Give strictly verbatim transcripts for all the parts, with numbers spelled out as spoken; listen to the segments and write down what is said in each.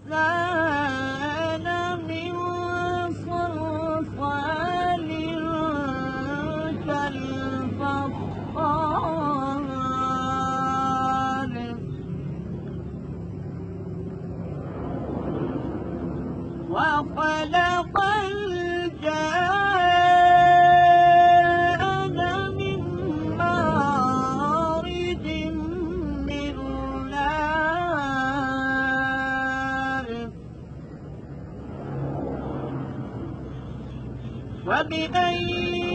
الإنسان من صلصال كالفخار وخلق الجان من مارج من نار وبأي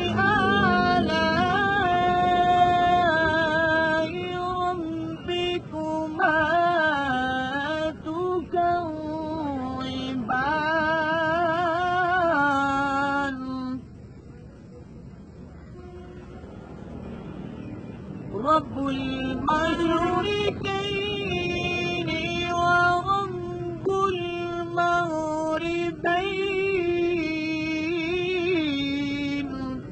آلاء ربكما تكذبان رب المشركين ورب المغربين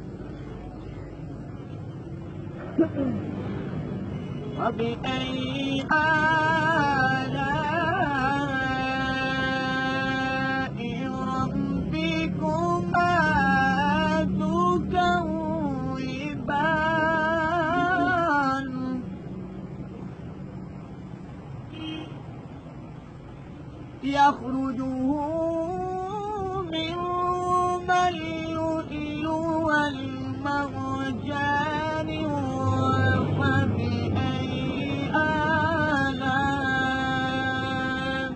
وبأي آلاء ربكما تكذبان يخرجه منهما اللؤلؤ والمرجان فبأي آلاء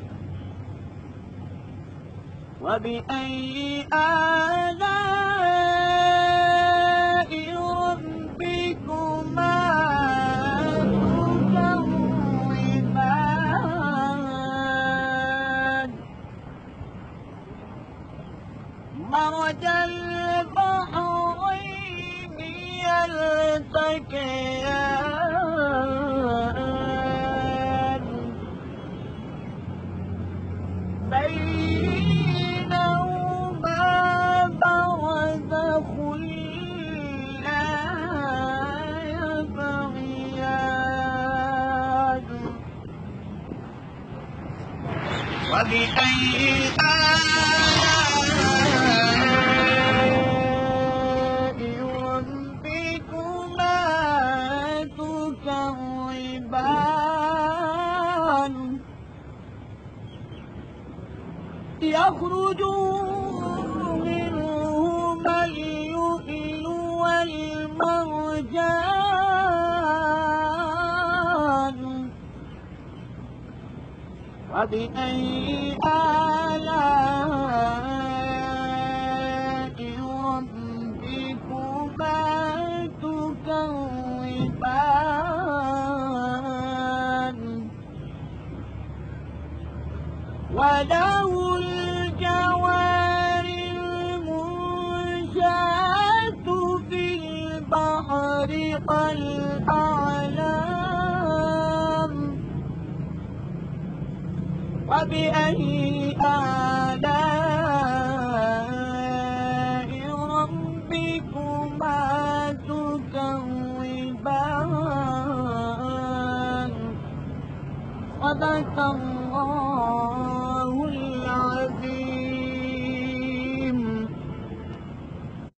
وبأي آلاء ربكما تكذبان مرج البحرين يلتقيان بينهما برزخ لا يبغيان وبأي آلاء ربكما تكذبان يخرج منهما اللؤلؤ والمرجان وبأي آلاء ربكما تكذبان وله الجوار المنشآت في البحر كالأعلام وبأي آلاء ربكما تكذبان صدق الله